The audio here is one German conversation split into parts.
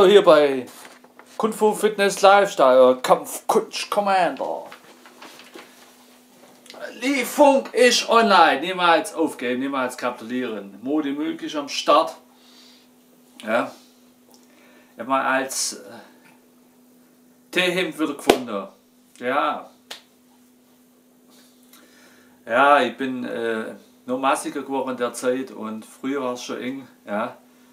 hier bei Kung Fu Fitness Lifestyle, Kampfkunst Commander. Lieferung ist online, niemals aufgeben, niemals kapitulieren. Modi möglich am Start. Ja. Ich habe mal als T-Hemd wieder gefunden. Ja. Ja, ich bin nur massiger geworden in der Zeit und früher war es schon eng. Ja.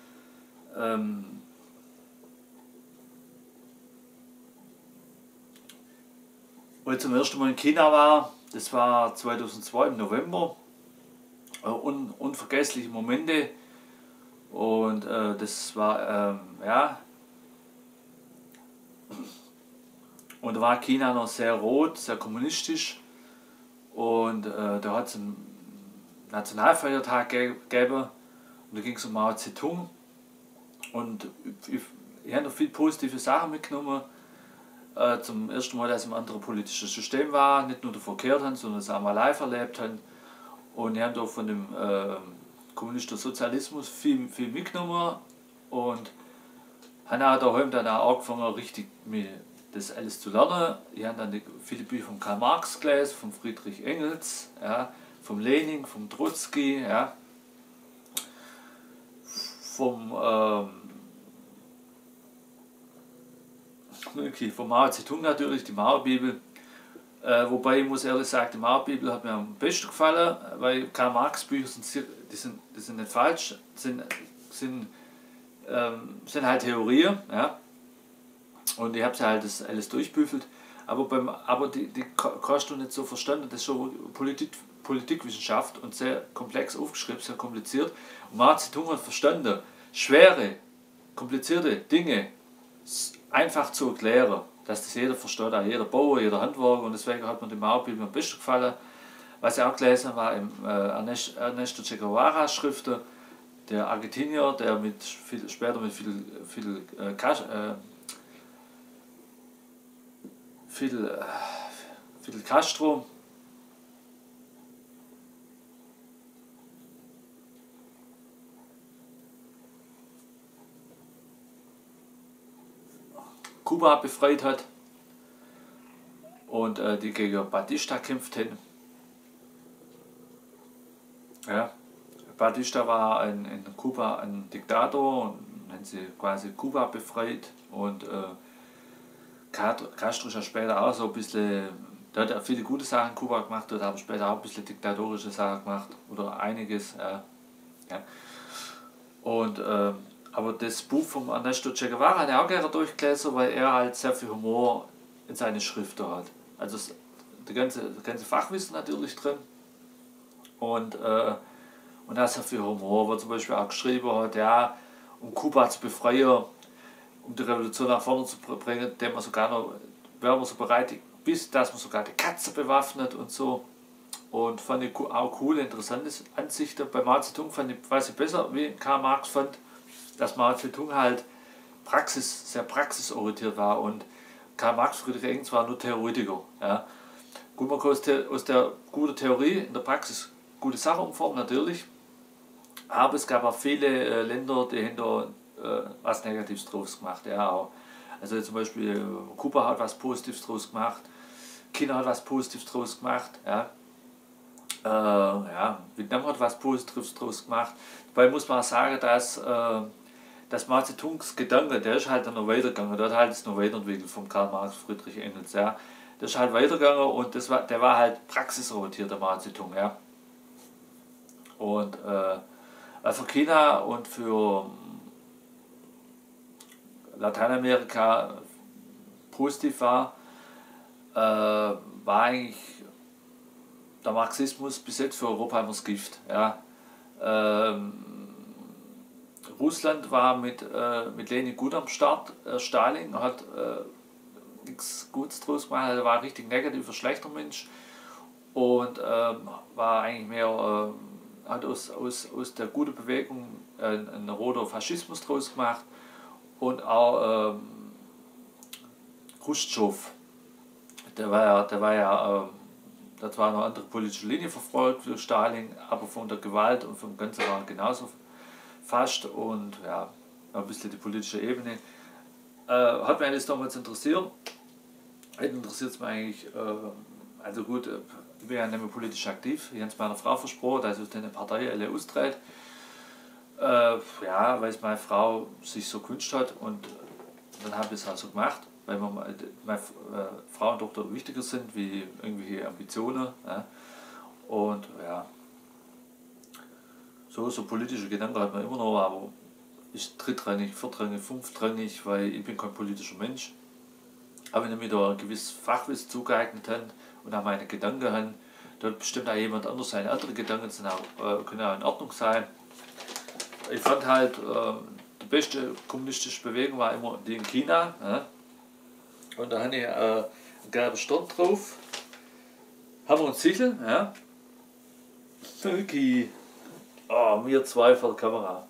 Wo ich zum ersten Mal in China war, das war 2002 im November, unvergessliche Momente und das war, ja, und da war China noch sehr rot, sehr kommunistisch und da hat es einen Nationalfeiertag gegeben und da ging es um Mao Zedong und ich habe noch viele positive Sachen mitgenommen. Zum ersten Mal, dass ich im anderen politischen System war, nicht nur davor gehört haben, sondern es auch mal live erlebt haben. Und ich habe da von dem kommunistischen Sozialismus viel mitgenommen und habe auch daheim dann auch angefangen, richtig das alles zu lernen. Ich habe dann viele Bücher von Karl Marx gelesen, von Friedrich Engels, ja, vom Lenin, vom Trotzki, ja, vom Mao Zedong natürlich, die Mao-Bibel. Wobei ich muss ehrlich sagen, die Mao-Bibel hat mir am besten gefallen, weil Karl Marx Bücher sind nicht falsch, sind halt Theorien, ja. Und ich habe sie halt das alles durchbüffelt. Aber die kannst du nicht so verstanden, das ist schon Politikwissenschaft und sehr komplex aufgeschrieben, sehr kompliziert. Und Mao Zedong hat verstanden, schwere, komplizierte Dinge einfach zu erklären, dass das jeder versteht, auch jeder Bauer, jeder Handwerker, und deswegen hat mir die Mao-Bibel am besten gefallen. Was ich auch gelesen habe, war im Ernesto Che Guevara Schriften, der Argentinier, der später mit Fidel Castro Kuba befreit hat und die gegen Batista kämpft haben. Ja. Batista war in Kuba ein Diktator und haben sie quasi Kuba befreit und Castro ist ja später auch so ein bisschen, der hat ja viele gute Sachen in Kuba gemacht, hat aber später auch ein bisschen diktatorische Sachen gemacht oder einiges. Ja. Und aber das Buch von Ernesto Che Guevara habe ich auch gerne durchgelesen, weil er halt sehr viel Humor in seine Schriften hat. Also das ganze Fachwissen natürlich drin und da ist sehr viel Humor, wo er zum Beispiel auch geschrieben hat, ja, um Kuba zu befreien, um die Revolution nach vorne zu bringen, wäre man so bereit, bis dass man sogar die Katze bewaffnet und so. Und fand ich auch cool, interessante Ansichten. Bei Mao Zedong weiß ich besser, wie Karl Marx fand, dass Mao Zedong halt sehr praxisorientiert war und Karl Marx, Friedrich Engels war nur Theoretiker. Ja. Gut, man kann aus der guten Theorie in der Praxis gute Sachen umformen, natürlich, aber es gab auch viele Länder, die haben da was Negatives draus gemacht. Ja, auch. Also zum Beispiel Kuba hat was Positives draus gemacht, China hat was Positives draus gemacht. Ja. Ja, Vietnam hat was Positives draus gemacht. Dabei muss man auch sagen, dass Mao Zedongs Gedanke, der ist halt dann noch weitergegangen, der hat halt das noch weiterentwickelt vom Karl Marx, Friedrich Engels. Ja. Der ist halt weitergegangen und der war halt praxisorientiert, der Mao Zedong. Ja. Und was für China und für Lateinamerika positiv war eigentlich der Marxismus bis jetzt für Europa immer das Gift. Ja. Russland war mit Lenin gut am Start. Stalin hat nichts Gutes draus gemacht, er war ein richtig negativer, schlechter Mensch und war eigentlich mehr, hat aus der guten Bewegung einen roter Faschismus draus gemacht und auch Khrushchev, das war eine andere politische Linie verfolgt für Stalin, aber von der Gewalt und vom Ganzen war genauso fast und ja, ein bisschen die politische Ebene. hat mich das damals interessiert. Heute interessiert es mich eigentlich, also gut, ich bin ja nicht mehr politisch aktiv. Ich habe es meiner Frau versprochen, dass ich eine Partei alle austrete. Ja, weil es meine Frau sich so gewünscht hat und dann habe ich es also gemacht, weil mir meine Frau und Tochter wichtiger sind wie irgendwelche Ambitionen. Ja. Und ja, so politische Gedanken hat man immer noch, aber ist drittrangig, viertrangig, fünftrangig, weil ich bin kein politischer Mensch. Aber wenn ich mir da ein gewisses Fachwissen zugeeignet habe und auch meine Gedanken habe, dort bestimmt auch jemand anders seine andere Gedanken sind auch, können auch in Ordnung sein. Ich fand halt, die beste kommunistische Bewegung war immer die in China. Ja? Und da habe ich einen gelben Stern drauf, Hammer und Sichel. Ja? Okay. Wir zwei vor der Kamera.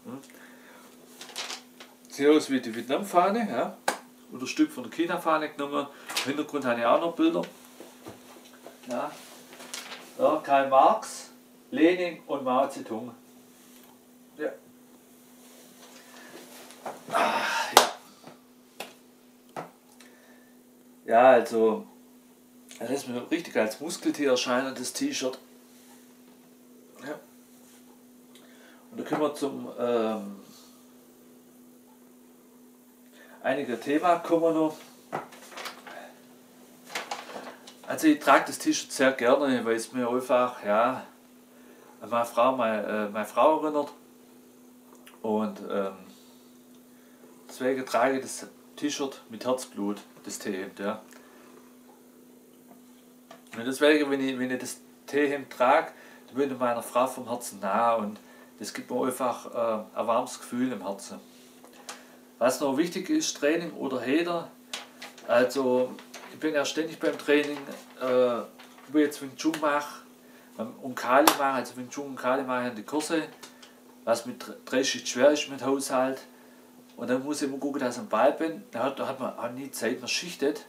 Sieht aus wie die Vietnam-Fahne. Ja? Oder ein Stück von der China-Fahne genommen. Im Hintergrund habe ich auch noch Bilder. Ja. Ja, Karl Marx, Lenin und Mao Zedong. Ja. Ja, also, das lässt mir richtig als Muskeltier erscheinen, das T-Shirt. Ja. Und da können wir zum einige Themen kommen noch. Also ich trage das T-Shirt sehr gerne, weil es mir einfach, ja, an meine Frau erinnert. Und deswegen trage ich das T-Shirt mit Herzblut, das T-Hemd, ja. Und deswegen, wenn ich das T-Hemd trage, dann bin ich meiner Frau vom Herzen nah und das gibt mir einfach ein warmes Gefühl im Herzen. Was noch wichtig ist, Training oder Heder, also ich bin ja ständig beim Training, wo ich jetzt Wing Chun mache und Kali mache, also Wing Chun und Kali mache ich an die Kurse, was mit 30 schwer ist mit Haushalt. Und dann muss ich immer gucken, dass ich am Ball bin. Da hat man auch nie Zeit, man schichtet.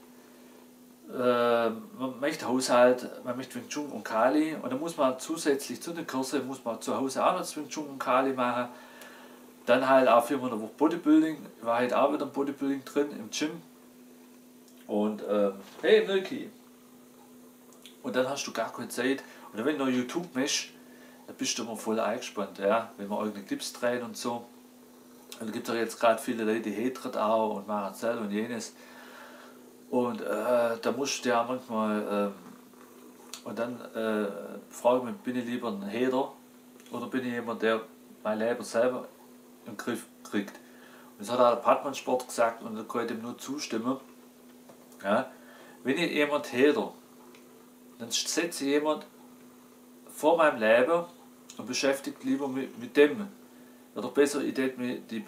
Man möchte Haushalt, man möchte Wing Chun und Kali. Und dann muss man zusätzlich zu den Kursen, muss man zu Hause auch noch Wing Chun und Kali machen. Dann halt auch 4 Monate Woche Bodybuilding. Ich war halt auch wieder im Bodybuilding drin, im Gym. Und hey Milky. Und dann hast du gar keine Zeit. Und wenn du noch YouTube machst, dann bist du immer voll eingespannt. Ja? Wenn man irgendeine Clips drehen und so. Und da gibt es auch jetzt gerade viele Leute, die hatern auch und machen das und jenes. Und da musst du ja manchmal. Und dann frage ich mich, bin ich lieber ein Hater oder bin ich jemand, der mein Leben selber im Griff kriegt. Und das hat auch der Padmann-Sport gesagt und da kann ich dem nur zustimmen. Ja? Wenn ich jemand hater, dann setze ich jemand vor meinem Leben und beschäftigt lieber mit dem. Oder besser, ich tät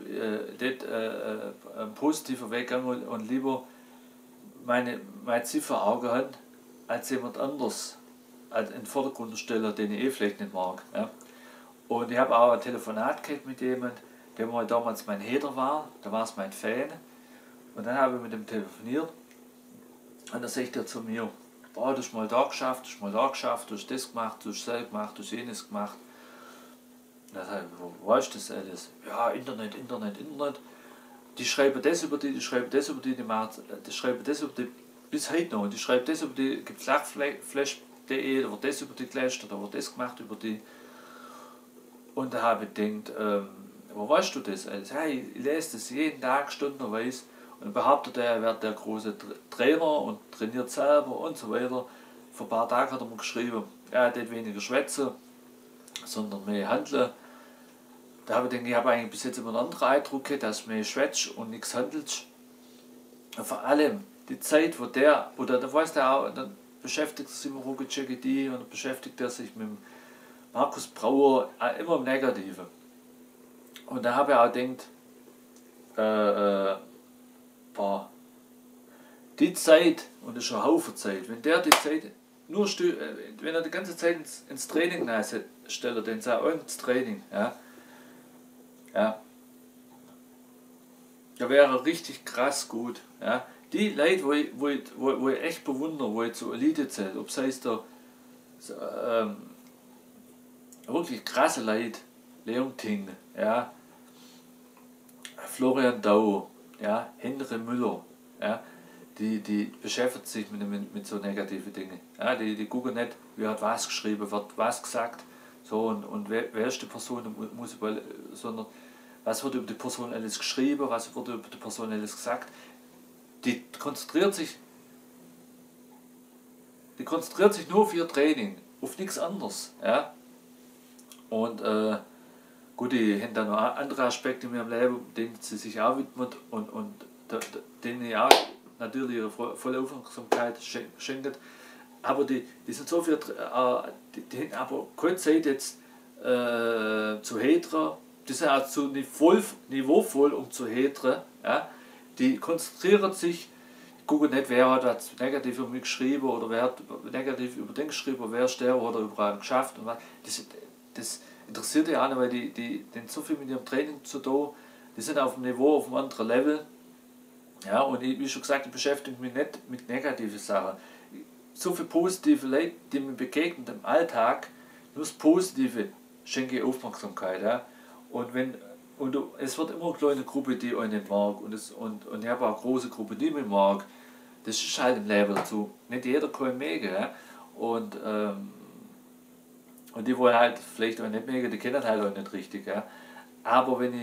einen positiven Weg gehen und lieber meine Ziel vor Augen haben, als jemand anders als in den Vordergrund stellen, den ich vielleicht nicht mag. Ja? Und ich habe auch ein Telefonat gehabt mit jemandem, der mal damals mein Hater war, da war es mein Fan. Und dann habe ich mit dem telefoniert und dann sagt er zu mir, boah, du hast mal da geschafft, du hast mal da geschafft, du hast das gemacht, du hast das gemacht, du hast jenes gemacht. Da sage ich, wo weißt du das alles? Ja, Internet. Die schreiben das über die schreiben das über die schreiben das über die, bis heute noch. Und die schreiben das über die, gibt Flachflash.de, da wird das über die gelöscht, da wird das gemacht über die. Und da habe ich gedacht, wo weißt du das alles? Ja, ich lese das jeden Tag stundenweise. Und dann behauptet er wäre der große Trainer und trainiert selber und so weiter. Vor ein paar Tagen hat er mir geschrieben, er hat weniger schwätzen, sondern mehr handeln. Da habe ich gedacht, ich habe eigentlich bis jetzt immer einen anderen Eindruck gehabt, dass du mehr schwätzt und nichts handelst. Und vor allem die Zeit, wo der, oder da weiß der auch, dann beschäftigt er sich mit Roger Cegedi und dann beschäftigt er sich mit Markus Brauer, immer im Negativen. Und da habe ich auch gedacht, die Zeit, und das ist schon ein Haufen Zeit, wenn der die Zeit nur wenn er die ganze Zeit ins Training stellt, dann sei auch ins Training, ja, da wäre er richtig krass gut. Ja. Die Leute, wo ich echt bewundere, wo ich zur Elite zählt, ob es heißt da wirklich krasse Leute, Leon Ting, ja, Florian Dau, ja, Henry Müller, ja, die beschäftigt sich mit so negativen Dingen. Ja, die gucken nicht, wer hat was geschrieben, wird was gesagt, so und wer ist die Person, sondern was wird über die Person alles geschrieben, was wird über die Person alles gesagt. Die konzentriert sich nur auf ihr Training, auf nichts anderes. Ja? Und gut, die haben dann noch andere Aspekte in ihrem Leben, denen sie sich auch widmet und denen ja natürlich ihre volle Aufmerksamkeit schenken. Aber die sind so viel, die haben aber keine Zeit jetzt zu hedern, die sind auch zu niveauvoll, um zu hedern. Ja? Die konzentrieren sich, gucken nicht, wer hat was negativ über mich geschrieben oder wer hat negativ über den geschrieben, wer ist der oder über einen geschafft und was. Das interessiert ja auch nicht, weil die so viel mit ihrem Training zu tun, die sind auf dem Niveau, auf einem anderen Level. Ja, und wie schon gesagt, ich beschäftige mich nicht mit negativen Sachen. So viele positive Leute, die mir begegnen im Alltag, nur das Positive schenke ich Aufmerksamkeit. Ja. Und es wird immer eine kleine Gruppe, die euch nicht mag. Und ich habe auch eine große Gruppe, die mich mag. Das ist halt im Leben dazu. Nicht jeder kann mögen. Ja. Und die wollen halt vielleicht auch nicht mögen, die kennen halt auch nicht richtig. Ja. Aber wenn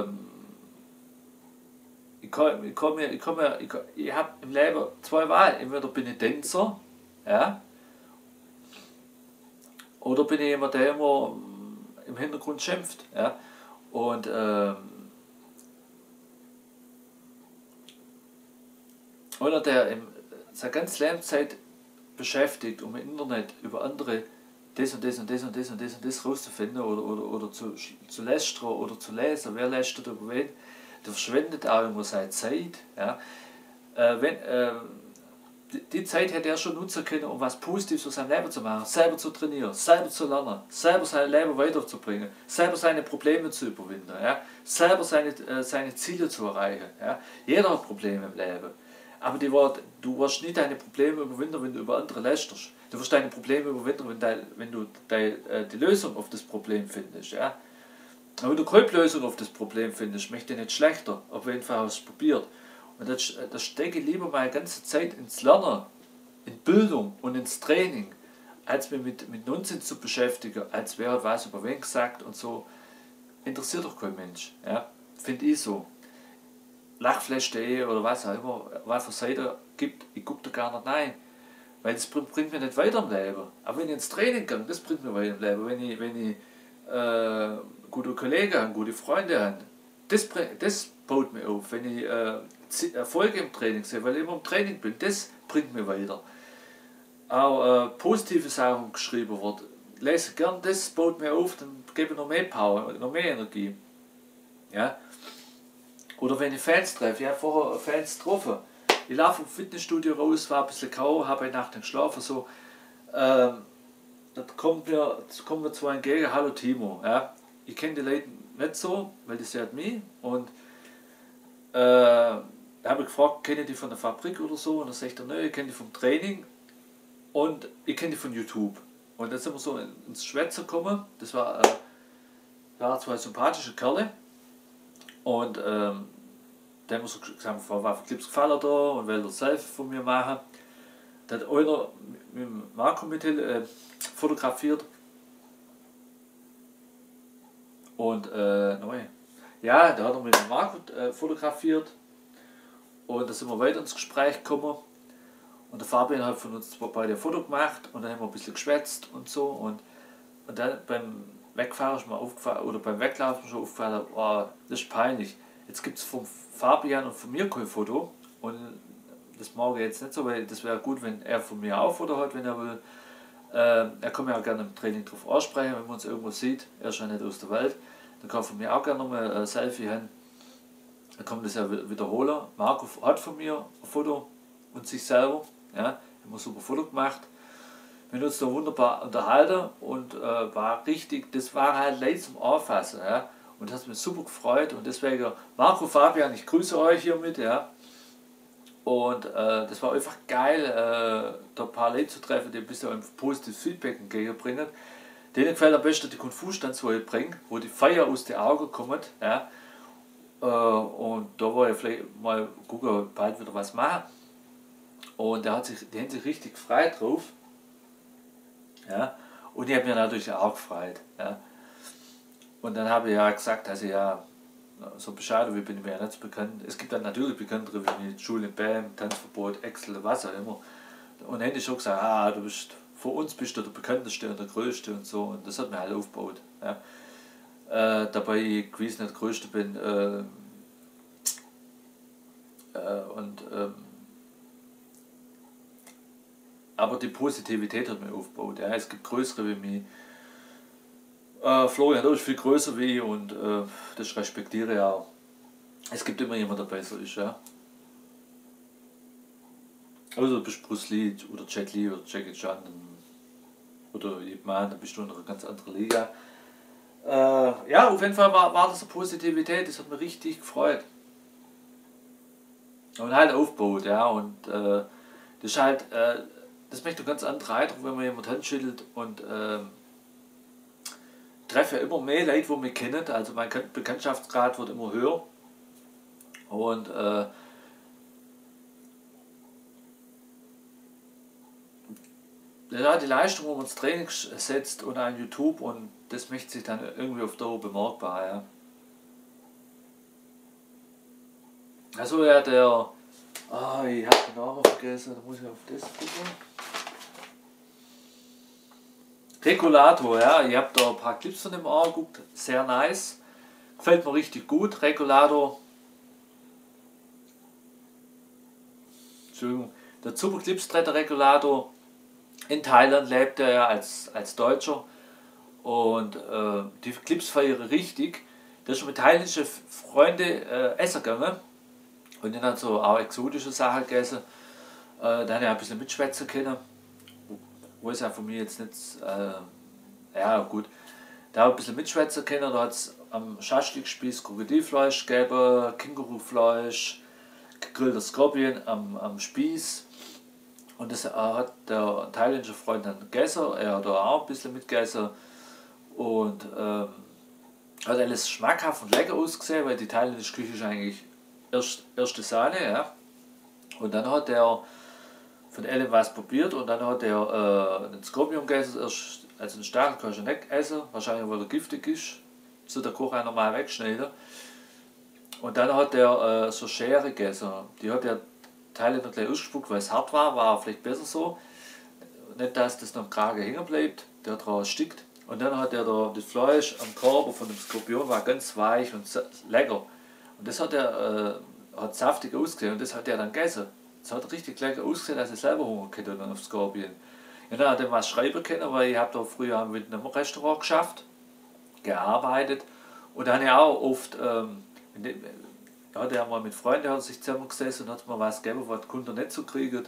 ich habe im Leben zwei Wahlen. Entweder bin ich Tänzer, ja, oder bin ich jemand, der immer im Hintergrund schimpft. Ja. Und einer, der seine ganze Lebenszeit beschäftigt, um im Internet über andere das und das und das und das und das und das rauszufinden oder zu lästern oder zu lesen, wer lästert über wen, der verschwendet auch immer seine Zeit. Ja. Die Zeit hätte er schon nutzen können, um was Positives für sein Leben zu machen, selber zu trainieren, selber zu lernen, selber sein Leben weiterzubringen, selber seine Probleme zu überwinden, ja, selber seine Ziele zu erreichen. Ja. Jeder hat Probleme im Leben. Aber du wirst nie deine Probleme überwinden, wenn du über andere lästerst. Du wirst deine Probleme überwinden, wenn du die Lösung auf das Problem findest. Ja. Aber wenn du keine Lösung auf das Problem findest, möchte ich nicht schlechter, auf jeden Fall hast du es probiert. Und das stecke ich lieber meine ganze Zeit ins Lernen, in Bildung und ins Training, als mich mit Nonsens zu beschäftigen, als wer hat was über wen gesagt und so. Interessiert doch kein Mensch. Ja. Finde ich so. Lachflash.de oder was auch immer, was für Seiten gibt, ich gucke da gar nicht rein. Weil das bringt mir nicht weiter im Leben. Aber wenn ich ins Training gehe, das bringt mir weiter im Leben. Wenn ich gute Kollegen habe, gute Freunde habe, das baut mir auf. Wenn ich Erfolge im Training sehe, weil ich immer im Training bin, das bringt mir weiter. Auch positive Sachen geschrieben wird, lese gern, das baut mir auf, dann gebe ich noch mehr Power, noch mehr Energie. Ja? Oder wenn ich Fans treffe, ich habe vorher Fans getroffen. Ich laufe vom Fitnessstudio raus, war ein bisschen grau, habe eine Nacht geschlafen, so. Da kommt mir zwar entgegen, hallo Timo. Ja. Ich kenne die Leute nicht so, weil die sehen mich. Und habe ich gefragt, kenne ich die von der Fabrik oder so? Und dann sagt er, nö, ich kenne die vom Training und ich kenne die von YouTube. Und dann sind wir so ins Schwätzen gekommen. Das waren zwei sympathische Kerle. Und dann haben wir so gesagt, was gibt es gefallen da und will er Selfie von mir machen. Da hat einer mit Marco fotografiert. Und ja, da hat er mit dem Marco fotografiert. Und da sind wir weiter ins Gespräch gekommen. Und der Fabian hat von uns beide ein Foto gemacht und dann haben wir ein bisschen geschwätzt und so. Und dann beim Wegfahren ist mir aufgefallen, oder beim Weglaufen schon aufgefallen, oh, das ist peinlich. Jetzt gibt es vom Fabian und von mir kein Foto. Und das mag ich jetzt nicht so, weil das wäre gut, wenn er von mir auch Foto hat, wenn er will. Er kann mir auch gerne im Training darauf ansprechen, wenn man uns irgendwo sieht. Er ist ja nicht aus der Welt. Dann kann von mir auch gerne nochmal ein Selfie haben. Dann kann man das ja wiederholen. Marco hat von mir ein Foto und sich selber. Ja, haben wir ein super Foto gemacht. Wir haben uns da wunderbar unterhalten und war richtig, das war halt leicht zum Anfassen. Ja. Und das hat mich super gefreut und deswegen, Marco, Fabian, ich grüße euch hiermit. Ja. Und das war einfach geil, da ein paar Leute zu treffen, die ein bisschen ein positives Feedback entgegenbringen. Denen gefällt am besten die Konfusstanz, die ich bringe, wo die Feuer aus den Augen kommt. Ja. Und da war ich vielleicht mal gucken, bald wieder was machen. Und die haben sich richtig gefreut drauf. Ja. Und ich habe mir natürlich auch gefreut. Ja. Und dann habe ich ja gesagt, dass ich ja so Bescheid, wie bin ich mir ja nicht so bekannt. Es gibt dann natürlich bekanntere wie Julian Bam, Tanzverbot, Excel, was auch immer. Und dann hätte ich schon gesagt, du bist, für uns bist du der bekannteste und der größte und so. Und das hat mir halt aufgebaut. Ja. Dabei ich gewiss nicht der größte bin. Und aber die Positivität hat mir aufgebaut. Ja. Es gibt größere wie mich. Florian ist viel größer wie ich und das respektiere ich auch. Es gibt immer jemand, der besser ist. Ja. Also du bist Bruce Lee oder Jet Li oder Jackie Chan oder Ip Man, dann bist du in einer ganz anderen Liga. Ja, auf jeden Fall war das eine Positivität, das hat mich richtig gefreut. Und halt aufgebaut, ja. Und das ist halt, das macht einen ganz anderen Eindruck, wenn man jemand handschüttelt und treffe ja immer mehr Leute, die mich kennen, also mein Bekanntschaftsgrad wird immer höher. Und ja, die Leistung, wo man ins Training setzt und an YouTube und das macht sich dann irgendwie auf Dauer bemerkbar. Ja. Also ja, ich habe den Namen vergessen, da muss ich auf das gucken. Regulator, ja, ich habe da ein paar Clips von dem angeguckt, sehr nice. Gefällt mir richtig gut. Regulator. Entschuldigung. Der Super Clipstretter Regulator. In Thailand lebt er ja als Deutscher. Und die Clips feiere richtig. Der ist schon mit thailändischen Freunden essen gegangen. Und dann hat so auch exotische Sachen gegessen. Da habe ich ein bisschen mitschwätzen können. Wo es ja von mir jetzt nicht. Ja, gut. Da habe ich ein bisschen mitschwätzen können. Da hat es am Schaschlikspieß Krokodilfleisch gegeben, Kängurufleisch, gegrillter Skorpion am Spieß. Und das hat der thailändische Freund dann gegessen. Er hat da auch ein bisschen mitgegessen. Und hat alles schmackhaft und lecker ausgesehen, weil die thailändische Küche ist eigentlich erste Sahne. Ja. Und dann hat er von allem was probiert und dann hat er einen Skorpion gegessen. Also einen Stachel kannst du nicht essen, wahrscheinlich weil er giftig ist. So der Koch einer mal wegschneiden. Und dann hat er so Schere gegessen. Die hat er Thailänder gleich ausgespuckt, weil es hart war vielleicht besser so. Nicht, dass das noch am Kragen hängen bleibt, der dran stickt. Und dann hat er das Fleisch am Körper von dem Skorpion war ganz weich und lecker. Und das hat saftig ausgesehen und das hat er dann gegessen. Das hat richtig lecker ausgesehen, dass ich selber Hunger hatte dann auf Skorpion. Ja, dann hat er was schreiben können, weil ich habe da früher im Vietnamer Restaurant geschafft, gearbeitet. Und dann habe ich auch oft, hat er mal mit Freunden hat sich zusammengesessen und hat mir was gegeben, was die Kunden nicht so kriegen.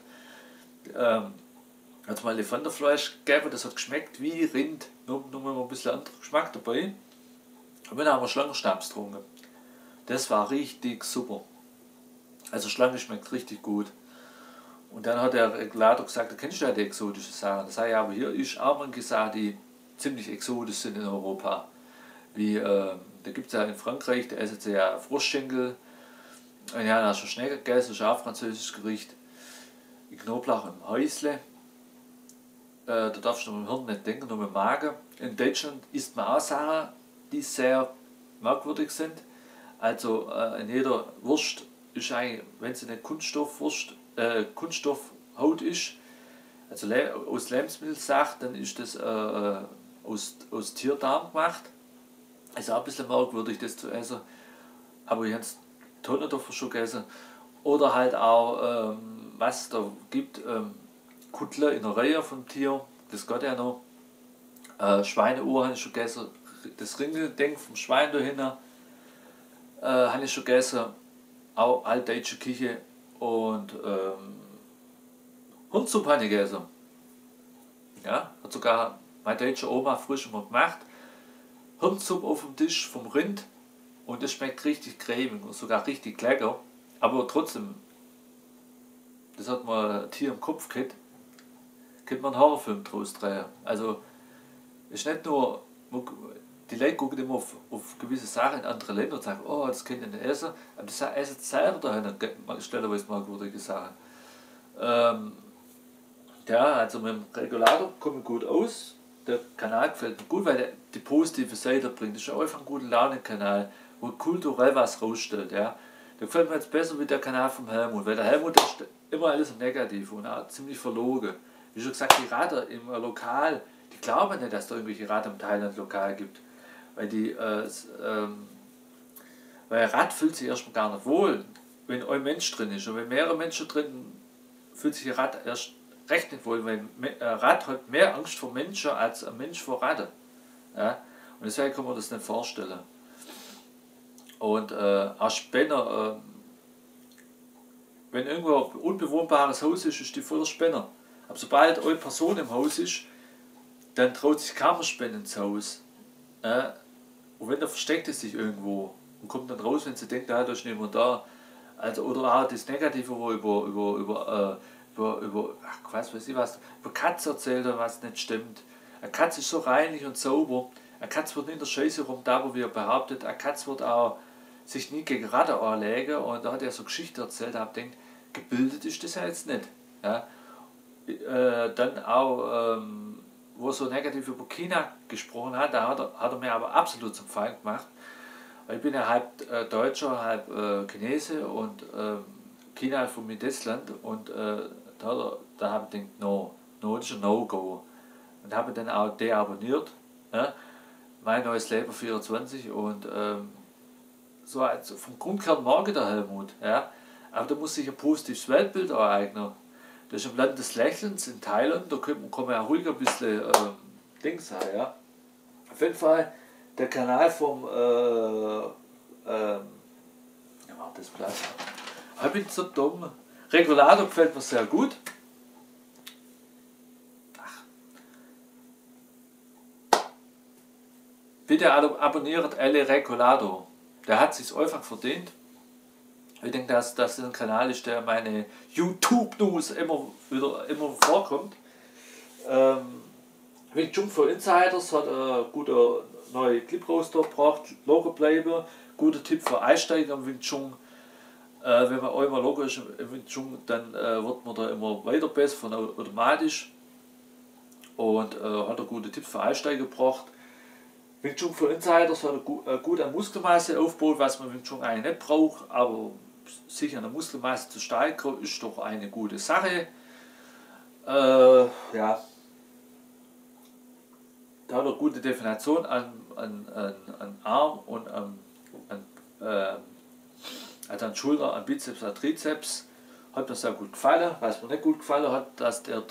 Hat es mal Elefantenfleisch gegeben, das hat geschmeckt wie Rind, nur mal ein bisschen anderer Geschmack dabei. Und dann haben wir Schlangenschnaps getrunken. Das war richtig super. Also Schlange schmeckt richtig gut. Und dann hat der Regulator gesagt, da kennst du ja die exotischen Sachen. Das heißt, aber hier ist auch mal gesagt, die ziemlich exotisch sind in Europa. Wie, da gibt es ja in Frankreich, da essen sie ja Froschschenkel. Und ja, da ist schon Schnecke gegessen, das ist auch ein französisches Gericht. Knoblauch im Häusle. Da darfst du mit dem Hirn nicht denken, nur mit dem Magen. In Deutschland isst man auch Sachen, die sehr merkwürdig sind. Also in jeder Wurst ist eigentlich, wenn sie nicht Kunststoffhaut ist, also aus Lebensmittelsaft, dann ist das aus Tierdarm gemacht. Ist auch ein bisschen merkwürdig, das zu essen. Aber ich habe es Tonnen davon schon gegessen. Oder halt auch, was es da gibt, Kuttler in der Reihe vom Tier, das geht ja noch. Schweineohr habe ich schon gegessen. Das Ringelding vom Schwein da hinten habe ich schon gegessen. Auch altdeutsche Küche. Und Hundsuppe habe ich gegessen. Ja, hat sogar meine deutsche Oma frisch immer gemacht. Hirnsuppe auf dem Tisch vom Rind und das schmeckt richtig cremig und sogar richtig lecker. Aber trotzdem, das hat man ein Tier im Kopf gehabt, könnte man einen Horrorfilm draus drehen. Also, ist nicht nur, die Leute gucken immer auf gewisse Sachen in andere Länder und sagen, oh, das können die nicht essen. Aber die essen selber dahin, stellenweise merkwürdige Sachen. Ähm, ja, also mit dem Regulator komme ich gut aus. Der Kanal gefällt mir gut, weil der die positive Seite bringt. Das ist einfach ein guter Laune-Kanal, wo kulturell was rausstellt. Ja. Der gefällt mir jetzt besser wie der Kanal vom Helmut, weil der Helmut ist immer alles negativ und auch ziemlich verlogen. Wie schon gesagt, die Radler im Lokal, die glauben nicht, dass es da irgendwelche Radler im Thailand lokal gibt. Weil weil ein Rad fühlt sich erstmal gar nicht wohl, wenn ein Mensch drin ist. Und wenn mehrere Menschen drin fühlt sich ein Rad erst recht nicht wohl, weil ein Rad hat mehr Angst vor Menschen als ein Mensch vor Ratten. Ja? Und deswegen kann man das nicht vorstellen. Und auch Spinner, wenn irgendwo ein unbewohnbares Haus ist, ist die voller Spinner. Aber sobald eine Person im Haus ist, dann traut sich keiner Spinner ins Haus. Und wenn, der versteckt es sich irgendwo und kommt dann raus, wenn sie denkt, da ist niemand da. Also, oder auch das Negative, wo ach, was weiß ich was, über Katze erzählt, was nicht stimmt. Eine Katze ist so reinlich und sauber. Eine Katze wird nicht in der Scheiße rum, da wo wir behauptet. Eine Katze wird auch sich nie gegen Ratten anlegen. Und da hat er so Geschichte erzählt, da habe ich gedacht, gebildet ist das ja jetzt nicht. Ja? Dann auch, wo er so negativ über China gesprochen hat, da hat er mir aber absolut zum Feind gemacht. Weil ich bin ja halb Deutscher, halb Chinese und China ist von mir das Land und da habe ich gedacht, no, das ist ein No-Go. Und habe dann auch deabonniert, ja, mein neues Leben 24 und so also vom Grundkern mag ich der Helmut, ja, aber da muss sich ein positives Weltbild aneignen. Das ist im Land des Lächelns in Thailand, da kann man ja ruhig ein bisschen Dings sein, ja. Auf jeden Fall der Kanal vom ja, war das Platz. Ich bin so dumm. Regulator gefällt mir sehr gut. Ach. Bitte abonniert alle Regulator. Der hat sich einfach verdient. Ich denke, dass das ein Kanal ist, der meine YouTube-News immer vorkommt. Wing Chun für Insiders hat ein guter neue Clip rausgebracht, Logo bleiben, guter Tipp für Einsteiger im Wing Chun. Wenn man einmal Logo ist im Wing Chun, dann wird man da immer weiter besser von automatisch. Und hat er gute Tipps für Einsteiger gebracht. Wing Chun für Insiders hat er gut an Muskelmasse aufgebaut, was man Wing Chun eigentlich nicht braucht, aber sicher eine Muskelmasse zu steigern ist doch eine gute Sache. Ja. Da hat er gute Definition an Arm und also an Schulter, an Bizeps, an Trizeps. Hat mir sehr gut gefallen. Was mir nicht gut gefallen hat, dass der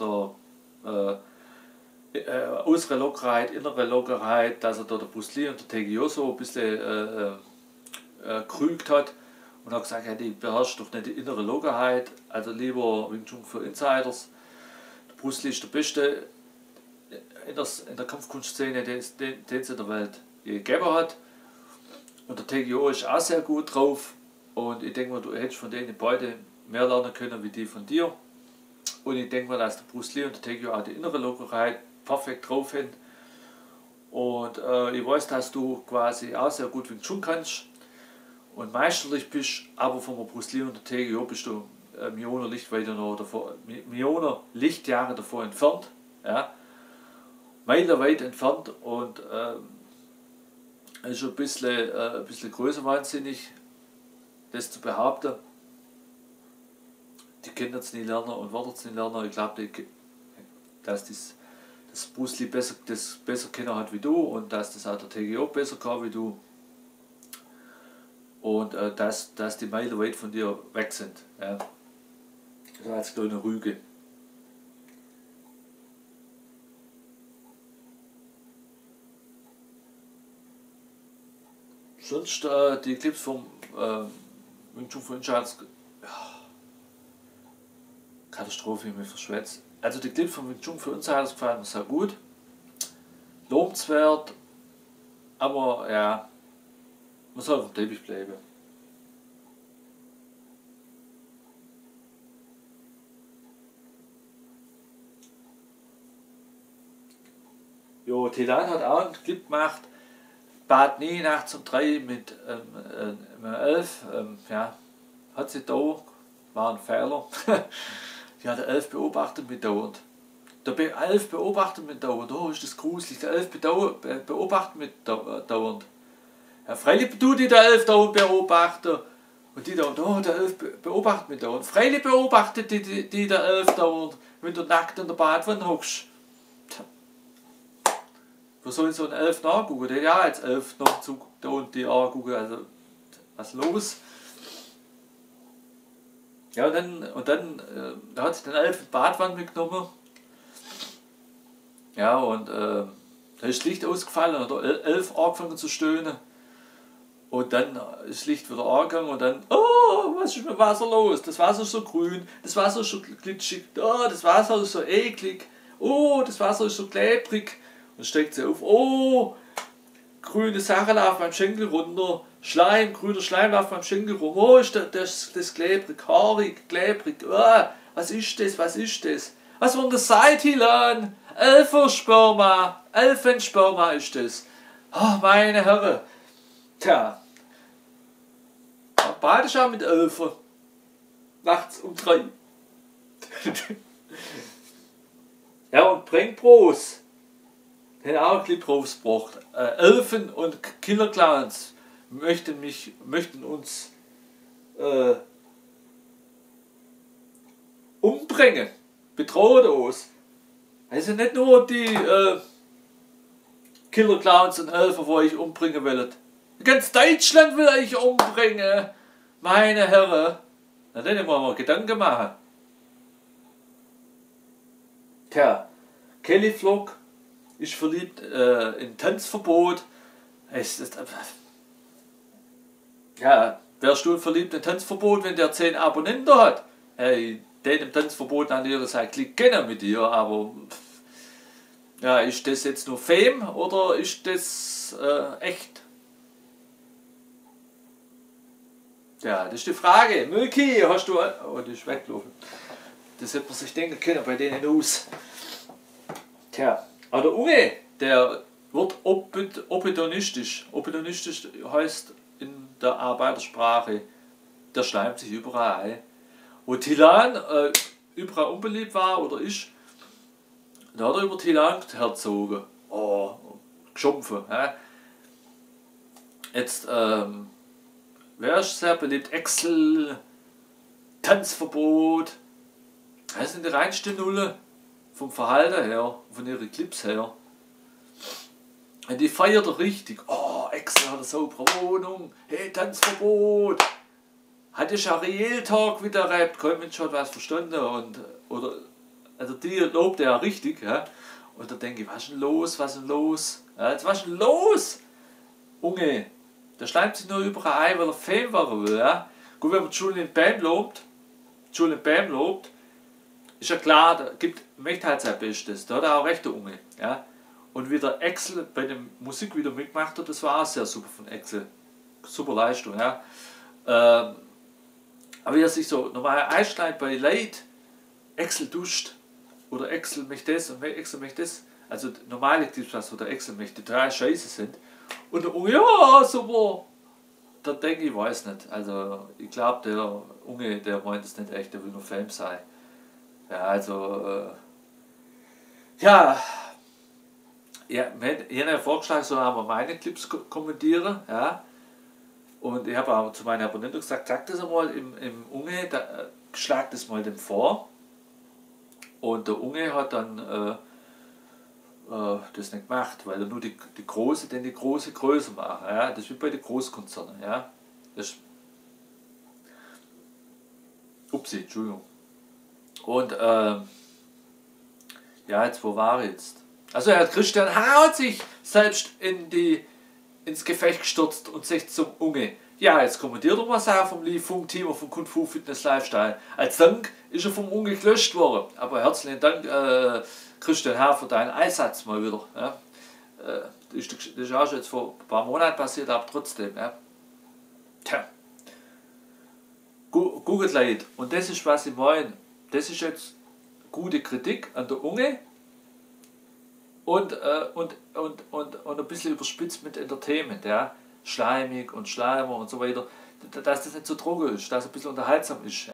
äußere Lockerheit, innere Lockerheit, dass er da der Bruce Lee und der Tegio so ein bisschen gerügt hat und hat gesagt, ja, die beherrscht doch nicht die innere Lockerheit, also lieber Wing Chun für Insiders. Der Bruce Lee ist der Beste in der Kampfkunstszene, den es in der Welt gegeben hat. Und der Tegio ist auch sehr gut drauf. Und ich denke mal, du hättest von denen beide mehr lernen können wie die von dir. Und ich denke mal, dass der Bruce Lee und der Tegio auch die innere Lockerheit perfekt drauf haben. Und ich weiß, dass du quasi auch sehr gut Wing Chun kannst. Und meisterlich bist, aber von der Bruce Lee und der Tegio bist du Millionen Lichtjahre davor entfernt. Ja. Meilenweit entfernt und ist ein bisschen größer wahnsinnig, das zu behaupten. Die können es nie lernen und werden es nie lernen. Ich glaube, dass das Bruce Lee besser kennen hat wie du und dass das auch der TGO besser kann wie du. Und dass die meilenweit von dir weg sind. Ja. So als kleine Rüge. Sonst die Clips vom Wing Chun für Insiders, ja, Katastrophe, ich mich verschwätzt. Also die Clips vom Wing Chun für Insiders gefallen mir sehr gut. Lobenswert, aber ja, man soll auf dem Teppich bleiben. Jo, Telan hat auch einen Clip gemacht. Bad nie nachts um 3 mit 11, ja, hat sie da, war ein Fehler. Die hat 11 beobachtet mit dauernd. Der 11 beobachtet mit dauernd, oh ist das gruselig, der 11 beobachtet mit dauernd. Ja, freilich tut die der 11 dauernd beobachten. Und die dauernd, oh der 11 beobachtet mit dauernd. Freilich beobachtet die der 11 dauernd, wenn du nackt in der Badwanne hockst. Wo soll so ein 11 nachgucken? Der ja als 11 noch zu da und die angucken, also was los? Ja, und dann hat sie den 11 in die Badwanne mitgenommen. Ja, und da ist das Licht ausgefallen und der 11 angefangen zu stöhnen. Und dann ist das Licht wieder angegangen und dann, oh, was ist mit dem Wasser los? Das Wasser ist so grün, das Wasser ist so glitschig, oh, das Wasser ist so eklig, oh, das Wasser ist so klebrig. Und steckt sie auf, oh, grüne Sache laufen beim Schenkel runter, Schleim, grüner Schleim läuft beim Schenkel rum, oh, ist das klebrig, haarig, klebrig, oh, was ist das, was ist das? Was von der Seite, Hilan? Elfersperma, Elfensperma ist das. Oh, meine Herren. Tja, beide auch mit Elfer. Nachts um 3. Ja, und Bringbros. Den auch ein bisschen Profs braucht. Elfen und Killerclowns möchten uns umbringen. Bedrohen uns. Also nicht nur die Killerclowns und Elfen, die ich umbringen will. Ganz Deutschland will ich umbringen. Meine Herren. Na, dann müssen wir mal Gedanken machen. Tja, Kelly Flock ist verliebt in Tanzverbot. Ja, wärst du verliebt in Tanzverbot, wenn der 10 Abonnenten hat? Hey, den im Tanzverbot natürlich sagt, klick gerne mit dir, aber ja, ist das jetzt nur Fame oder ist das echt? Ja, das ist die Frage. Milky, hast du... Oh, die ist weggelaufen. Das hätte man sich denken können bei denen aus. Tja, aber der Unge, der wird opportunistisch. Opportunistisch heißt in der Arbeitersprache, der schleimt sich überall ein. Wo Tilan überall unbeliebt war oder ist, da hat er über Tilan herzogen. Oh, geschumpfen. Jetzt, wer ist sehr beliebt? Excel, Tanzverbot. Das sind die reinste Nulle vom Verhalten her, von ihren Clips her. Und die feiert er richtig. Oh, Excel hat eine saubere Wohnung. Hey, Tanzverbot. Hat ja Schariel-Tag wieder rappt. Kein Mensch hat was verstanden. Also die lobt er ja richtig. Ja. Und da denke ich, was ist denn los, was ist denn los? Ja, jetzt, was ist denn los? Unge, der schleimt sich nur überall ein, weil er Fame werden will. Ja. Gut, wenn man Julian Bam lobt, ist ja klar, da möchte halt sein Bestes. Da hat er auch recht, der Unge. Ja. Und wie der Excel bei der Musik wieder mitgemacht hat, das war auch sehr super von Excel. Super Leistung. Ja. Aber wie er sich so normal einschneidet bei Leid, Excel duscht oder Excel möchte das und Excel möchte das. Also normale Clips, wo der Excel möchte, total scheiße sind. Und der Unge, ja, super. Da denke ich, weiß nicht. Also ich glaube, der Unge, der meint es nicht echt, der will nur Fame sein. Ja, also, ja, ich habe ja vorgeschlagen, so haben wir meine Clips kommentieren, ja. Und ich habe auch zu meinen Abonnenten gesagt, sag das einmal im Unge, schlag das mal dem vor. Und der Unge hat dann das nicht gemacht, weil er nur die große Größe machen. Ja. Das ist wie bei den Großkonzernen. Ja. Das Upsi, Entschuldigung. Und ja, jetzt wo war er jetzt? Also er hat Christian hat sich selbst ins Gefecht gestürzt und sich zum Unge. Ja, jetzt kommentiert er was auch vom Lee Fung Team von Kung Fu Fitness Lifestyle. Als Dank ist er vom Unge gelöscht worden. Aber herzlichen Dank, Christian Herr, für deinen Einsatz mal wieder. Ja. Das ist auch schon jetzt vor ein paar Monaten passiert, aber trotzdem. Ja. Tja. Googelt Leute. Und das ist, was ich meine. Das ist jetzt gute Kritik an der Unge. und ein bisschen überspitzt mit Entertainment, ja. Schleimig und Schleimer und so weiter, dass das nicht so trocken ist, dass es ein bisschen unterhaltsam ist.